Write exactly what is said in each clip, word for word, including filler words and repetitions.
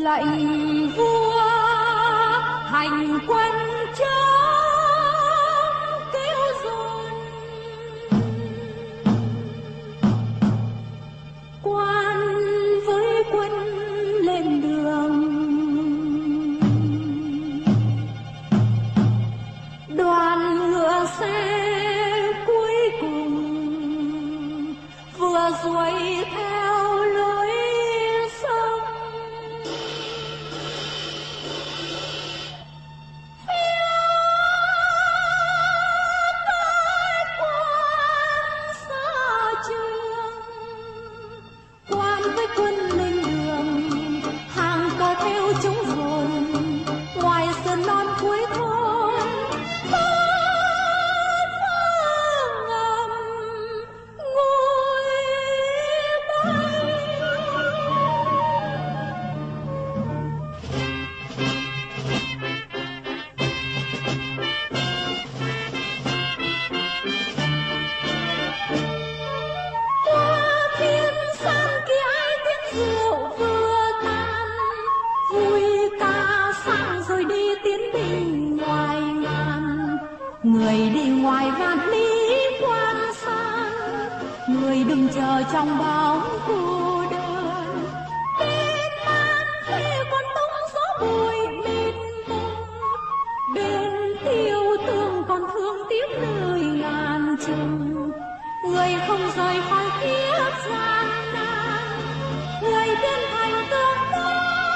lệnh vua hành quân chống kéo dồn, quan với quân lên đường, đoàn ngựa xe cuối cùng vừa xuôi theo lối sông. Người đi ngoài vạn lý quan san, người đừng chờ trong bóng cô đơn. Bên man khi con tung gió bụi mịt mùng, bên tiêu tương còn thương tiếc nơi ngàn trùng. Người không rời khỏi kiếp gian nan, người bên thành tương lai.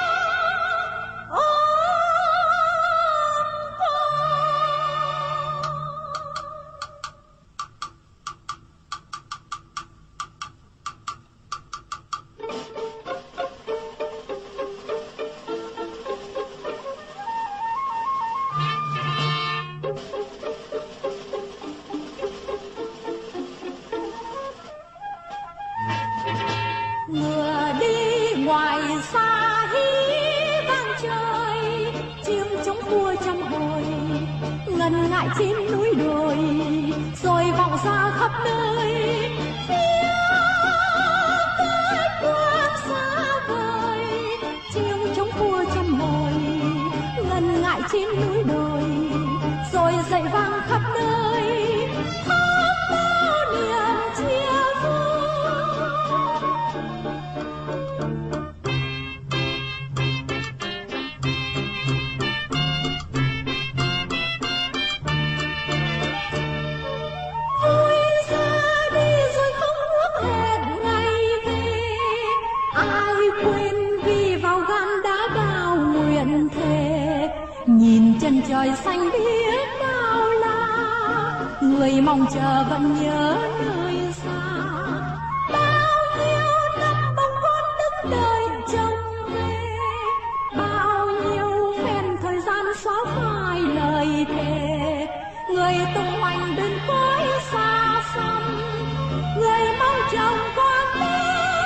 Ngựa đi ngoài xa hí vang trời, chiêng trống vua trăm hồi ngần ngại trên núi đồi, rồi vọng ra khắp nơi phía cách quan xa vời. Chiêng trống vua trăm hồi ngần ngại trên núi đồi, rồi dậy vang khắp nơi khắp bao niềm chia vui. Nhìn chân trời xanh biết bao la, người mong chờ vẫn nhớ nơi xa. Bao nhiêu năm bông con đứng đợi chồng về, bao nhiêu phen thời gian xóa phai lời thề. Người tung hoành bên cõi xa xăm, người mong chồng con lớn.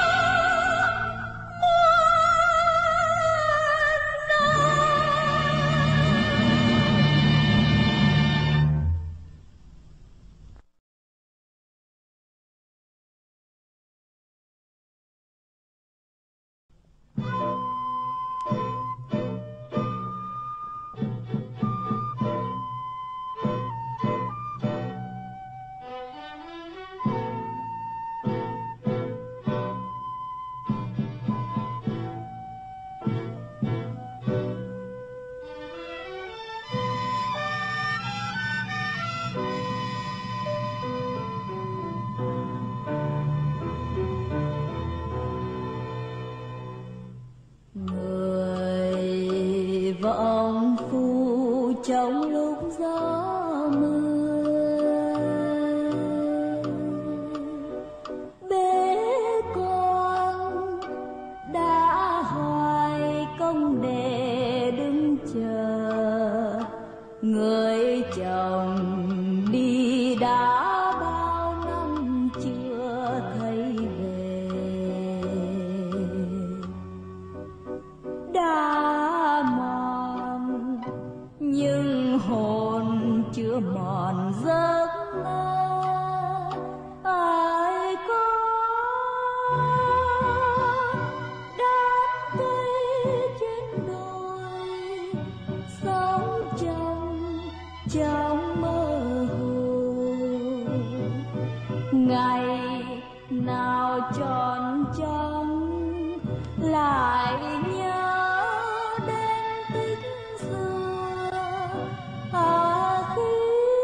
Vọng phu trong lúc gió mưa, bế con đã hoài công để đứng chờ. Người chồng đi đã bao năm chưa thấy về, đã nhưng hồn ngày nào tròn trăng lại nhớ đến tích xưa. À khi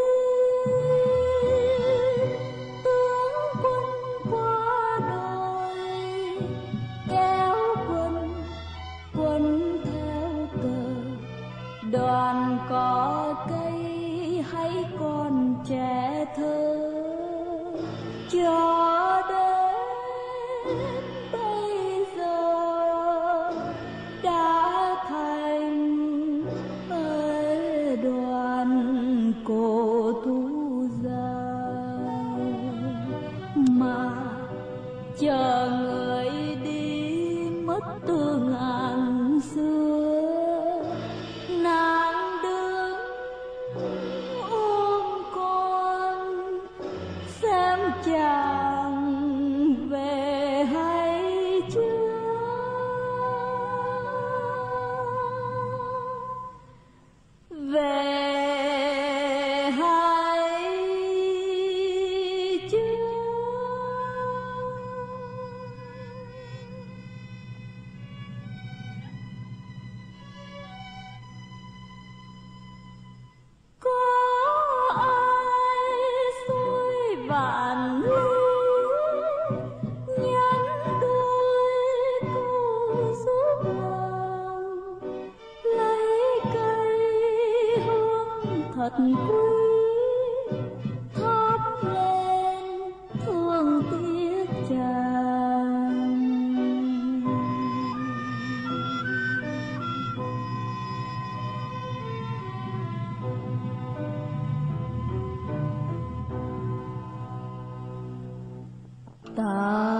tướng quân qua đời kéo quân quân theo cờ, đoàn cỏ cây hãy còn trẻ thơ, cho đến bây giờ đã thành đoàn cổ thú dài, mà chờ người đi mất từ ngàn xưa. Nàng đứng ôm con xem chàng về hay chưa, về hay chưa. Có ai xuôi vạn lý nhắn đôi câu giúp nàng, lấy cây hương thật quý thắp lên thương tiếc chàng. Ta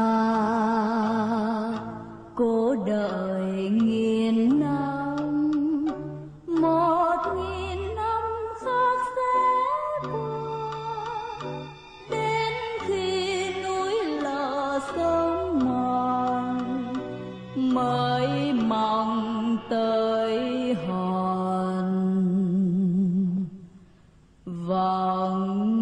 cố đợi nghìn năm, một nghìn năm khác sẽ qua, đến khi núi lở sông mòn mới mong tới hòn vòng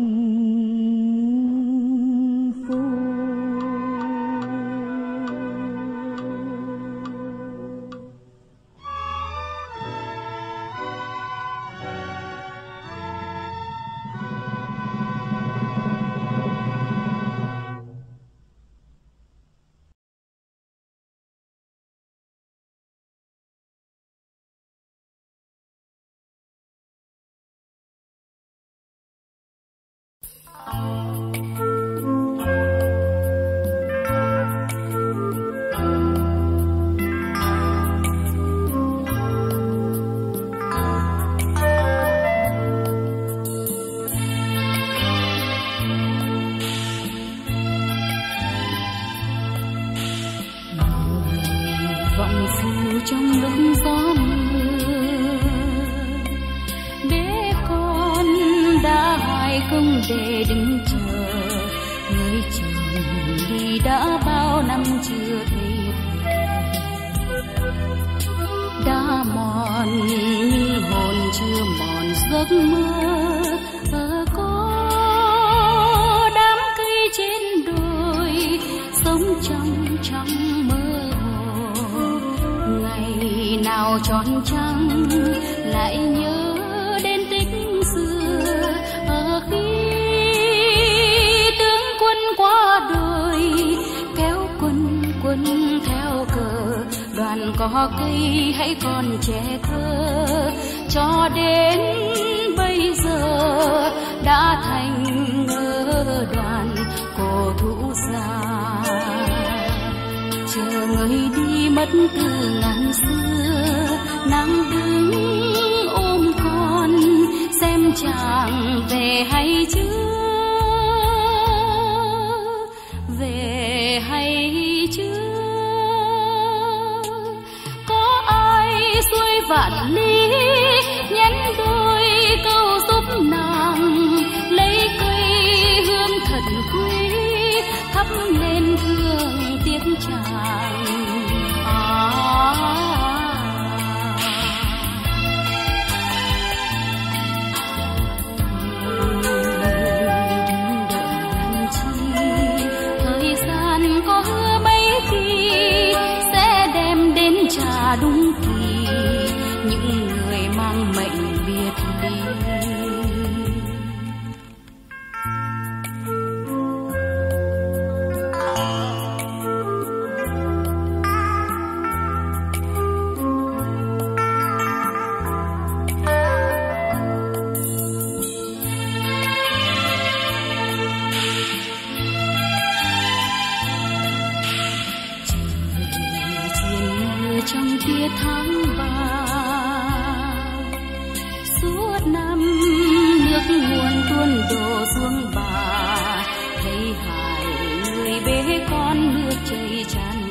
vọng phù trong lúc gió mưa. Bé con đã hoài không để đứng chờ, người chồng đi đã bao năm chưa thấy về. Đã mòn như hồn chưa mòn giấc mơ, ở có đám cây trên đồi sống trong trong mơ. Ngày nào tròn trăng lại nhớ đến tích xưa, ở khi tướng quân qua đời kéo quân quân theo cờ, đoàn cỏ cây hãy còn trẻ thơ, cho đến bây giờ đã thành đoàn cổ thụ già. Chờ người đi mất từ ngàn xưa, nàng đứng ôm con xem chàng về hay chưa, về hay chưa. Có ai xuôi vạn lý nhắn đôi câu giúp nàng, lấy cây hương thật quý thắp lên thương tiếc chàng. À, tháng vàng. Suốt năm nước nguồn tuôn đổ xuống bà, thấy hải người bế con nước chảy tràn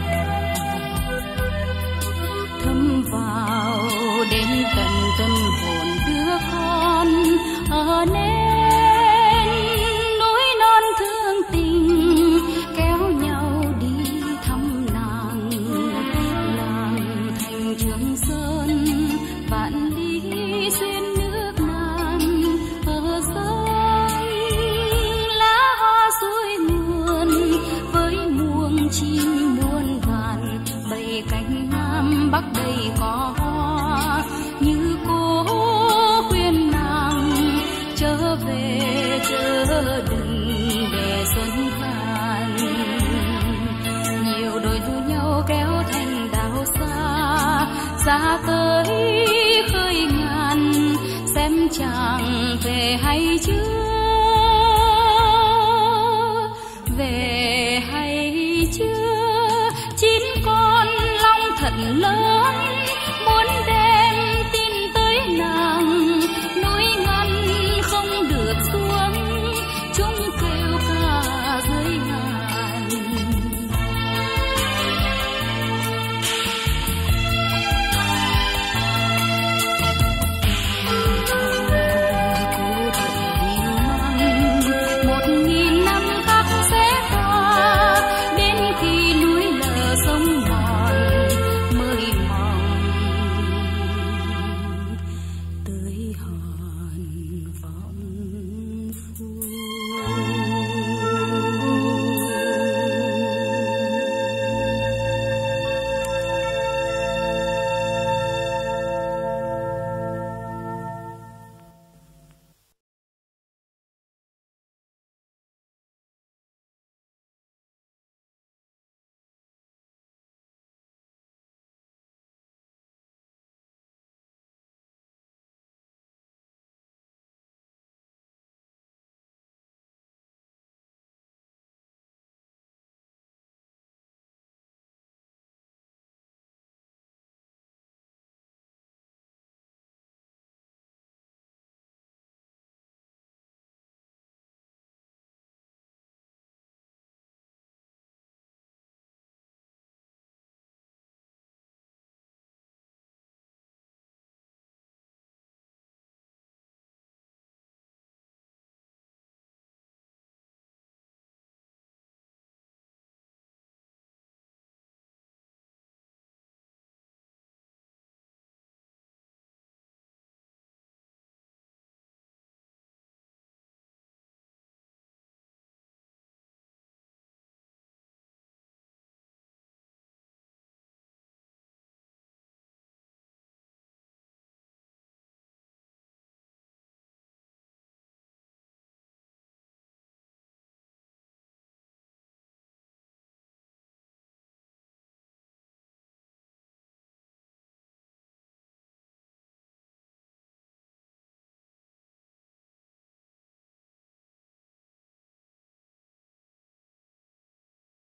thấm vào đến tận tâm hồn đứa con ở nên núi non thương tình kéo nhau đi thăm nàng. Nàng thành Trường Sơn vạn lý xuyên nước nàng, ở sông lá hoa suối nguồn với muông chim muôn vàn. Bầy cánh nam bắc đây có hoa, như cô khuyên nàng trở về chớ đừng để xuân tàn. Nhiều đôi du nhau kéo thành đảo xa, xa tới khơi ngàn, xem chàng về hay chưa, về hay chưa. Chín con long thật lớn